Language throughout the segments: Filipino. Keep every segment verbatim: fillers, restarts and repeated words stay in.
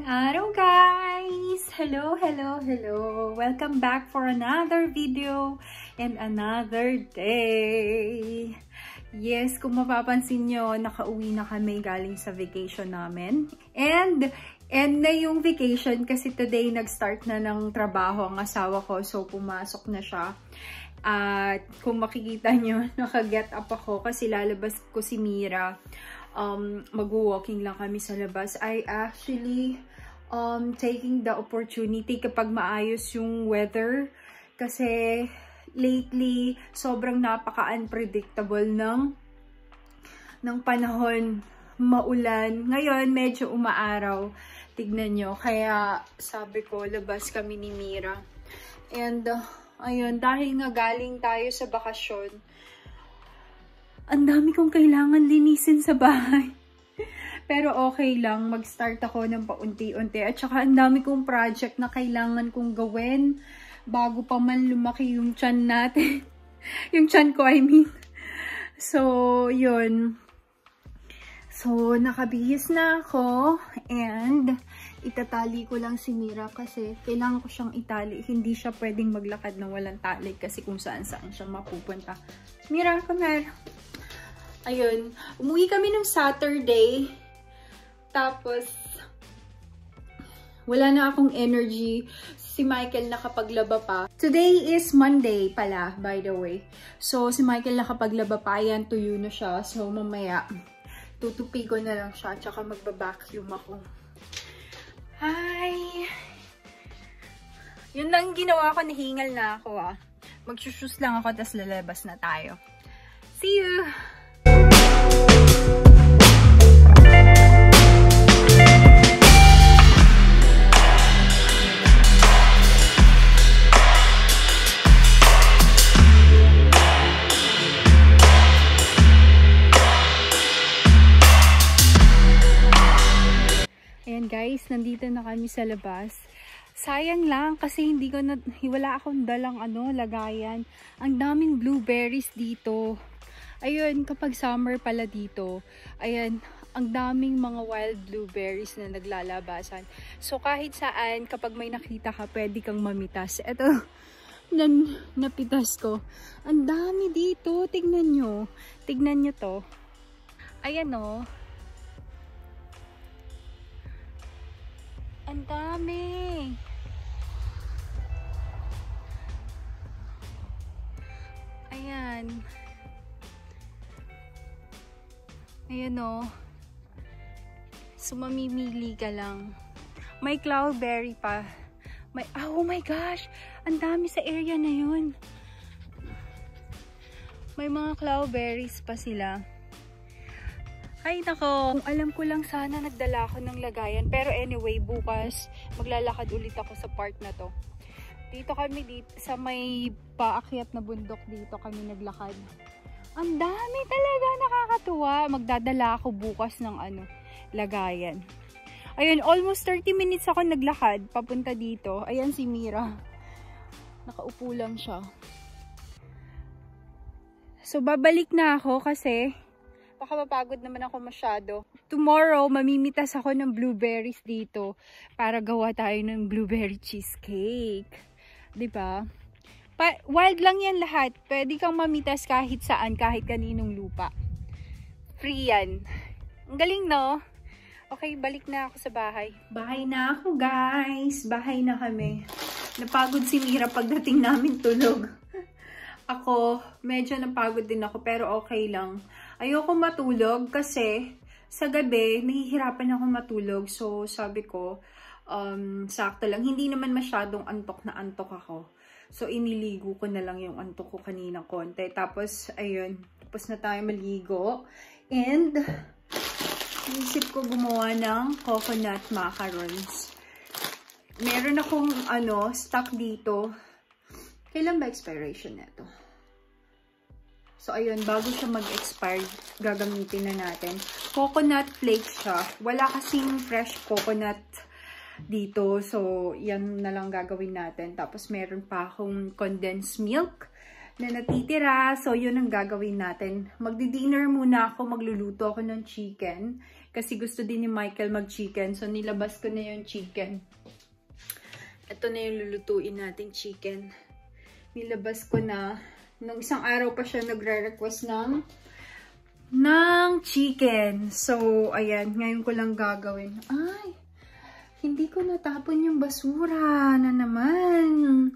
araw guys! Hello, hello, hello! Welcome back for another video and another day. Yes, kung mapapansin nyo, nakauwi na kami galing sa vacation namin. And, and na yung vacation kasi today nag-start na ng trabaho ang asawa ko. So, pumasok na siya. At kung makikita nyo, naka-get up ako kasi lalabas ko si Mira. Um, mag-walking lang kami sa labas. I actually um, taking the opportunity kapag maayos yung weather. Kasi lately, sobrang napaka-unpredictable ng, ng panahon. Maulan. Ngayon, medyo umaaraw. Tignan nyo. Kaya sabi ko, labas kami ni Mira. And, uh, ayun, dahil nga galing tayo sa bakasyon, ang dami kong kailangan linisin sa bahay. Pero okay lang, mag-start ako ng paunti-unti. At saka ang dami kong project na kailangan kong gawin bago pa man lumaki yung tiyan natin. Yung tiyan ko, I mean. So, yun. So, nakabihis na ako. And, itatali ko lang si Mira kasi kailangan ko siyang itali. Hindi siya pwedeng maglakad ng walang tali kasi kung saan-saan siya mapupunta. Mira, come here. Ayun, umuwi kami nung Saturday. Tapos, wala na akong energy. Si Michael nakapaglaba pa. Today is Monday pala, by the way. So, si Michael nakapaglaba pa. Ayan, tuyo na siya. So, mamaya, tutupi ko na lang siya. Tsaka magbabacuum ako. Hi! Yun lang ginawa ko. Nahingal na ako ah. Magsushus lang ako, tas lalabas na tayo. See you! Ayan guys, nandito na kami sa labas. Sayang lang kasi hindi ko na, wala akong dalang ano, lagayan. Ang daming blueberries dito. Ayun, kapag summer pala dito, ayan, ang daming mga wild blueberries na naglalabasan. So, kahit saan, kapag may nakita ka, pwede kang mamitas. Ito, nan, napitas ko. Ang dami dito. Tignan nyo. Tignan nyo to. Ayan o. Ang dami. Ayan. Ayan o. So, mamimili ka lang. May cloudberry pa. May, oh my gosh! Ang dami sa area na yun. May mga cloudberries pa sila. Ay, nako. Kung alam ko lang sana nagdala ako ng lagayan. Pero anyway, bukas maglalakad ulit ako sa part na to. Dito kami, dito, sa may paakyat na bundok dito kami naglakad. Ang dami talaga, nakakatuwa. Magdadala ako bukas ng ano, lagayan. Ayun, almost thirty minutes ako naglakad papunta dito. Ayan si Mira. Nakaupo lang siya. So, babalik na ako kasi baka mapagod naman ako masyado. Tomorrow, mamimitas ako ng blueberries dito para gawa tayo ng blueberry cheesecake. Diba? Pa wild lang yan lahat. Pwede kang mamitas kahit saan, kahit kaninong lupa. Free yan. Ang galing, no? Okay, balik na ako sa bahay. Bahay na ako, guys. Bahay na kami. Napagod si Mira pagdating namin tulog. Ako, medyo napagod din ako, pero okay lang. Ayoko matulog kasi sa gabi, nahihirapan ako matulog. So, sabi ko, um, sakto lang. Hindi naman masyadong antok na antok ako. So, iniligo ko na lang yung antok ko kanina konti. Tapos, ayun. Tapos na tayo maligo. And, isip ko gumawa ng coconut macarons. Meron akong, ano, stock dito. Kailan ba expiration nito? So, ayun. Bago siya mag-expire, gagamitin na natin. Coconut flakes siya. Wala kasing fresh coconut dito. So, yan na lang gagawin natin. Tapos, meron pa akong condensed milk na natitira. So, yun ang gagawin natin. Magdi-dinner muna ako. Magluluto ako ng chicken. Kasi gusto din ni Michael mag-chicken. So, nilabas ko na yung chicken. Ito na yung lulutuin nating chicken. Nilabas ko na. Nung isang araw pa siya nagre-request ng ng chicken. So, ayan. Ngayon ko lang gagawin. Ay! Hindi ko natapon yung basura na naman.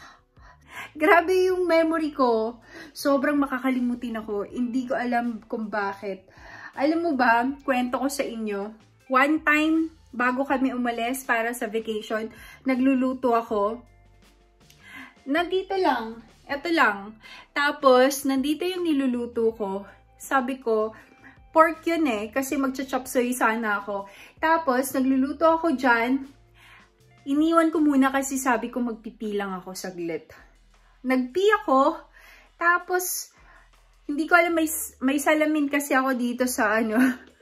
Grabe yung memory ko. Sobrang makakalimutin ako. Hindi ko alam kung bakit. Alam mo ba, kwento ko sa inyo. One time, bago kami umalis para sa vacation, nagluluto ako. Nandito lang. Ito lang. Tapos, nandito yung niluluto ko. Sabi ko, pork yun eh. Kasi magcha-chop suey sana ako. Tapos, nagluluto ako dyan. Iniwan ko muna kasi sabi ko magpipi lang ako saglit. Nagpi ako, tapos, hindi ko alam, may, may salamin kasi ako dito sa ano.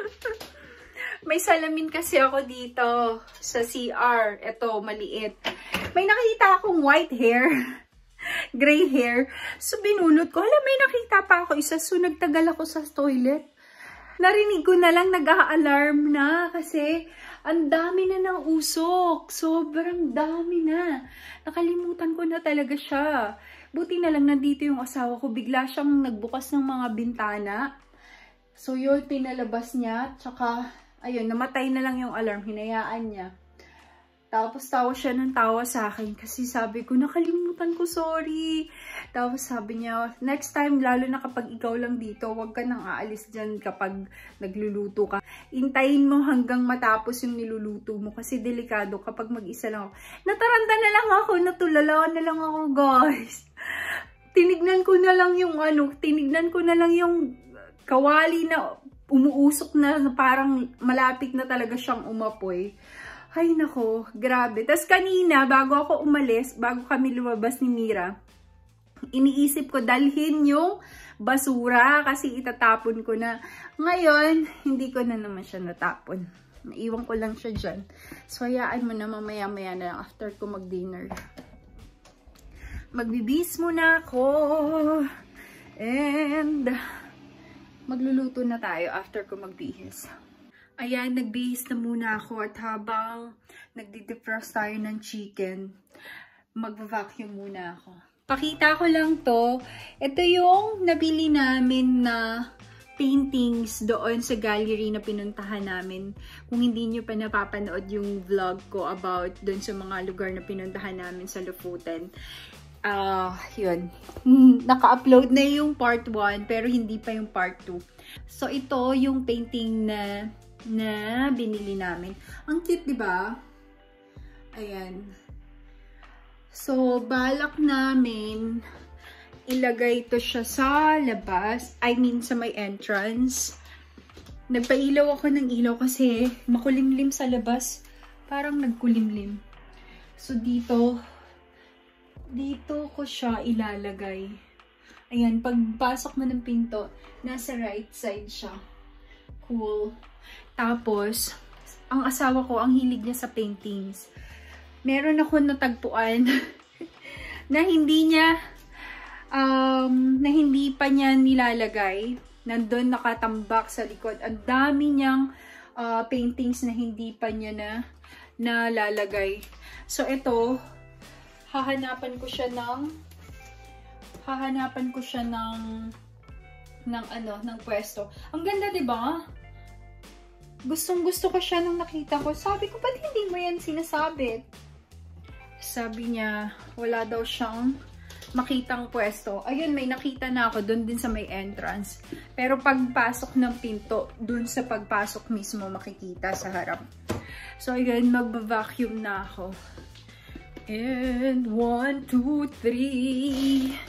May salamin kasi ako dito sa C R. Ito, maliit. May nakita akong white hair. Gray hair. So, binunot ko. Alam, may nakita pa ako isa. So, nagtagal ako sa toilet. Narinig ko na lang, nag-a-alarm na. Kasi, ang dami na ng usok. Sobrang dami na. Nakalimutan ko na talaga siya. Buti na lang nandito yung asawa ko. Bigla siyang nagbukas ng mga bintana. So, yun, pinalabas niya. Tsaka, ayun, namatay na lang yung alarm. Hinayaan niya. Tapos, tawa siya ng tawa sa akin. Kasi sabi ko, nakalimutan ko, sorry. Tapos, sabi niya, next time, lalo na kapag ikaw lang dito, huwag ka nang aalis dyan kapag nagluluto ka. Intayin mo hanggang matapos yung niluluto mo. Kasi delikado kapag mag-isa lang ako. Nataranta na lang ako, natulala na lang ako, guys. Tinignan ko na lang yung ano, tinignan ko na lang yung kawali na umuusok na, na parang malapit na talaga siyang umapoy. Ay nako, grabe. Tapos kanina, bago ako umalis, bago kami lumabas ni Mira, iniisip ko dalhin yung basura kasi itatapon ko na. Ngayon, hindi ko na naman siya natapon. Naiwan ko lang siya dyan. So, hayaan mo na mamaya-maya na after ko mag-dinner. Magbibis muna ako. And, magluluto na tayo after ko magbihis. Ayan, nagbihis na muna ako at habang nagdi-defrost tayo ng chicken, mag-vacuum muna ako. Pakita ko lang to. Ito yung nabili namin na paintings doon sa gallery na pinuntahan namin. Kung hindi nyo pa napapanood yung vlog ko about doon sa mga lugar na pinuntahan namin sa Lofoten. Ah, uh, yun. Naka-upload na yung part one pero hindi pa yung part two. So, ito yung painting na na binili namin. Ang cute, di ba? Ayan. So, balak namin ilagay ito siya sa labas. I mean, sa may entrance. Nagpailaw ako ng ilaw kasi makulimlim sa labas. Parang nagkulimlim. So, dito, dito ko siya ilalagay. Ayan, pagpasok mo ng pinto, nasa right side siya. Cool. Tapos, ang asawa ko, ang hilig niya sa paintings. Meron ako natagpuan na hindi niya, um, na hindi pa niya nilalagay. Nandun nakatambak sa likod. Ang dami niyang uh, paintings na hindi pa niya na nalalagay. So, ito, hahanapan ko siya ng, hahanapan ko siya ng, ng ano, ng pwesto. Ang ganda, diba? Gustong gusto ko siya nung nakita ko. Sabi ko, ba't hindi mo yan sinasabit? Sabi niya, wala daw siyang makitang pwesto. Ayun, may nakita na ako doon din sa may entrance. Pero pagpasok ng pinto, doon sa pagpasok mismo makikita sa harap. So, ayun, magba-vacuum na ako. And one, two, three.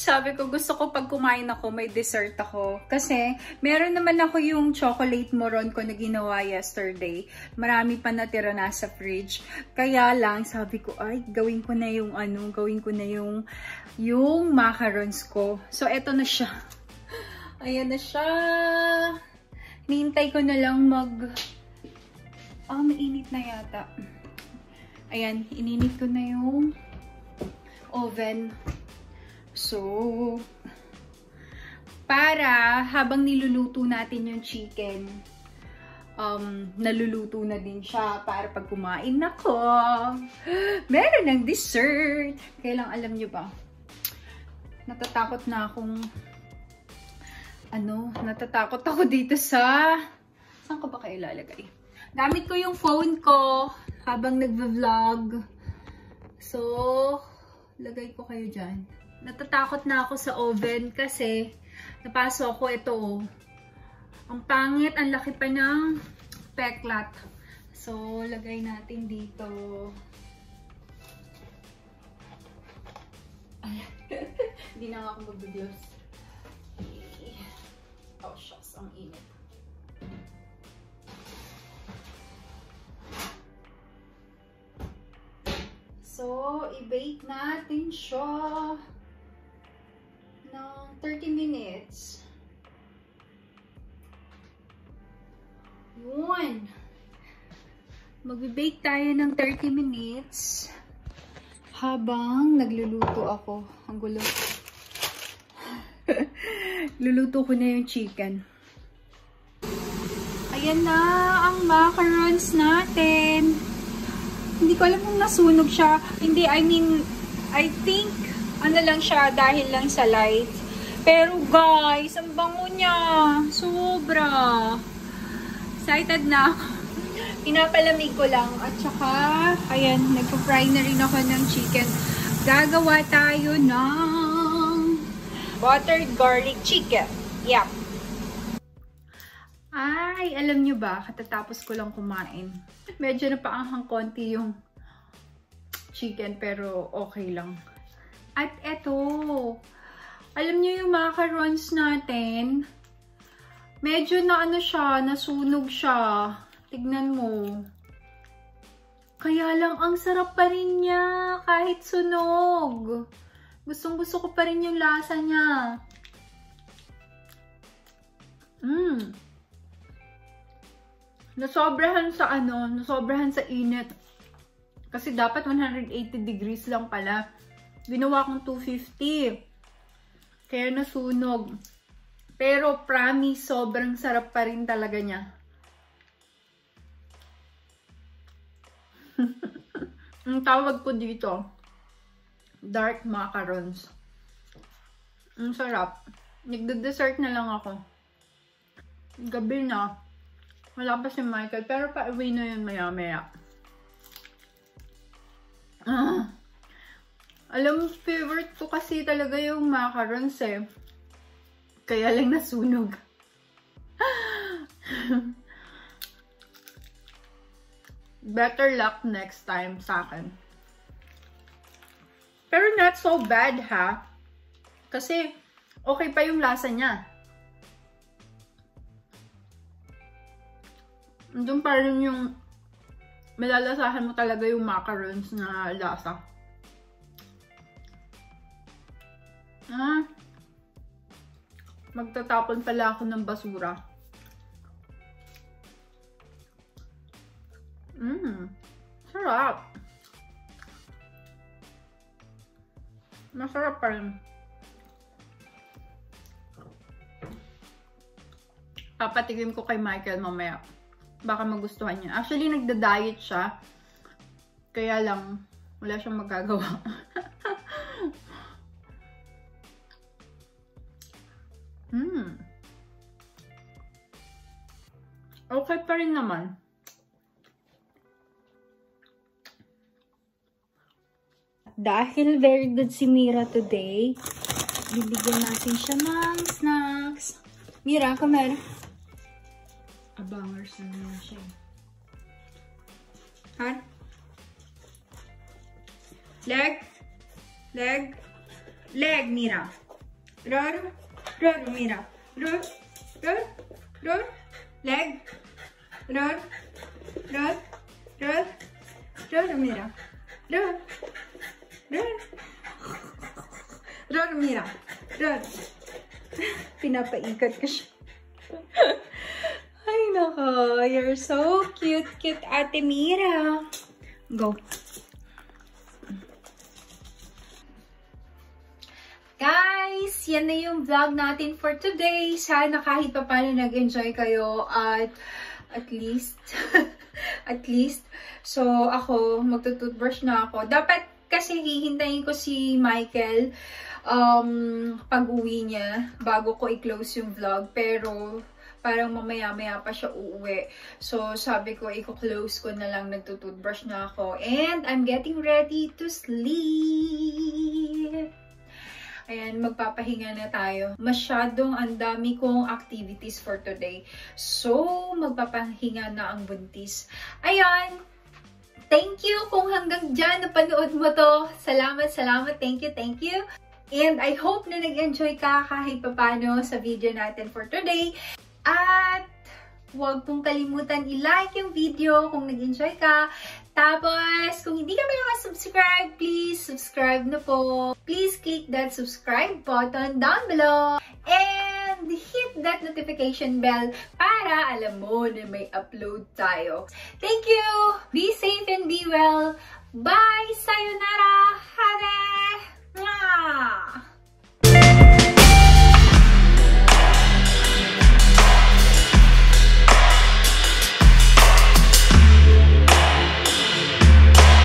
Sabi ko, gusto ko pag kumain ako, may dessert ako. Kasi, meron naman ako yung chocolate moron ko na ginawa yesterday. Marami pa natira na sa fridge. Kaya lang, sabi ko, ay, gawin ko na yung ano, gawin ko na yung, yung macarons ko. So, eto na siya. Ayan na siya. Hinihintay ko na lang mag... Ah, mainit na yata. Ayan, ininit ko na yung oven. So, para habang niluluto natin yung chicken, um, naluluto na din siya para pag kumain ako, meron ng dessert. Kaya lang, alam nyo ba, natatakot na akong, ano, natatakot ako dito sa, saan ko ba kayo ilalagay? Gamit ko yung phone ko habang nagva-vlog. So, lagay ko kayo dyan. Natatakot na ako sa oven kasi napasok ko ito. Ang pangit, ang laki pa ng peklat. So, lagay natin dito. Hindi na nga ako mag-videos. Oh, shucks, ang init. So, i-bake natin siya ng thirty minutes. Yun. Mag-bake tayo ng thirty minutes habang nagluluto ako. Ang gulo. Luluto ko na yung chicken. Ayan na ang macarons natin. Hindi ko alam kung nasunog siya. Hindi, I mean, I think, ano lang siya, dahil lang sa light. Pero guys, ang bango niya. Sobra. Excited na ako. Pinapalamig ko lang. At saka, ayan, nagpa-fry na rin ako ng chicken. Gagawa tayo ng buttered garlic chicken. Yep. Ay, alam nyo ba, katatapos ko lang kumain. Medyo napaanghang konti yung chicken, pero okay lang. At eto, alam nyo yung macarons natin, medyo na ano siya, nasunog siya. Tignan mo. Kaya lang, ang sarap pa rin niya, kahit sunog. Gustong gusto ko pa rin yung lasa niya. Mmm. Nasobrahan sa ano, nasobrahan sa init. Kasi dapat one hundred eighty degrees lang pala. Ginawa kong two fifty. Kaya nasunog. Pero promise, sobrang sarap pa rin talaga niya. Ang tawag ko dito, dark macarons. Ang sarap. Nagde-dessert na lang ako. Gabi na. Wala pa si Michael, pero pa-uwi na yun maya-maya. Ah. Alam, favorite ko kasi talaga yung macarons eh. Kaya lang nasunog. Better luck next time sa akin. Pero not so bad ha. Kasi okay pa yung lasa niya. Doon pa rin yung malalasahan mo talaga yung macarons na lasa. Ah, magtatapon pala ako ng basura. Mmm, sarap. Masarap pa rin. Papatigim ko kay Michael mamaya. Baka magustuhan niya. Actually, nagda-diet siya. Kaya lang, wala siyang magagawa. Hmm. Okay pa rin naman. Dahil very good si Mira today, bibigyan natin siya ng snacks. Mira, come here. Abangers na naman siya. Ha? Leg? Leg? Leg, Mira. roll, roll, mira, roll, roll, roll, leg, roll, roll, roll, roll, mira, roll, roll, roll, mira, roll. Pinapaikot ko siya. Ay, nako. You're so cute, cute, Ate Mira. Go. Guys, yan na yung vlog natin for today. Sana kahit pa paano nag-enjoy kayo at at least, at least. So, ako, magtutoothbrush na ako. Dapat kasi hihintayin ko si Michael um, pag-uwi niya bago ko i-close yung vlog. Pero, parang mamaya-maya pa siya uuwi. So, sabi ko, i-close ko na lang, nagtutoothbrush na ako. And, I'm getting ready to sleep. Ayan, magpapahinga na tayo. Masyadong ang dami kong activities for today. So, magpapahinga na ang buntis. Ayan, thank you kung hanggang dyan napanood mo to. Salamat, salamat. Thank you, thank you. And I hope na nag-enjoy ka kahit papano sa video natin for today. At huwag pong kalimutan i-like yung video kung nag-enjoy ka. Tapos, kung hindi ka pa nakasubscribe, please subscribe na po. Please click that subscribe button down below. And hit that notification bell para alam mo na may upload tayo. Thank you! Be safe and be well. Bye! Sayonara!